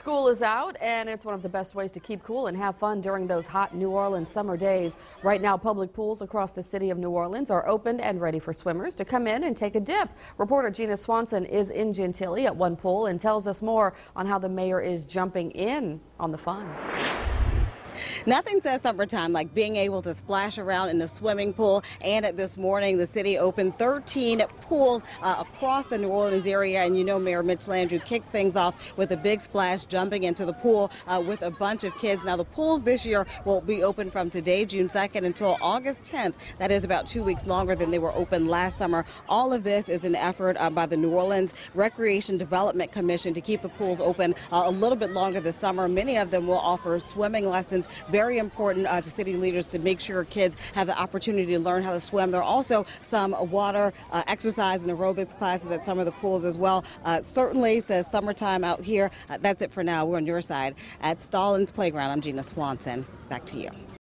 School is out, and it's one of the best ways to keep cool and have fun during those hot New Orleans summer days. Right now, public pools across the city of New Orleans are open and ready for swimmers to come in and take a dip. Reporter Gina Swanson is in Gentilly at one pool and tells us more on how the mayor is jumping in on the fun. Nothing says summertime like being able to splash around in the swimming pool. And this morning, the city opened 13 pools across the New Orleans area. And you know, Mayor Mitch Landrieu kicked things off with a big splash, jumping into the pool with a bunch of kids. Now, the pools this year will be open from today, June 2nd, until August 10th. That is about 2 weeks longer than they were open last summer. All of this is an effort by the New Orleans Recreation Development Commission to keep the pools open a little bit longer this summer. Many of them will offer swimming lessons. Very important to city leaders to make sure kids have the opportunity to learn how to swim. There are also some water exercise and aerobics classes at some of the pools as well. Certainly says summertime out here. That's it for now. We're on your side at Stallings Playground. I'm Gina Swanson. Back to you.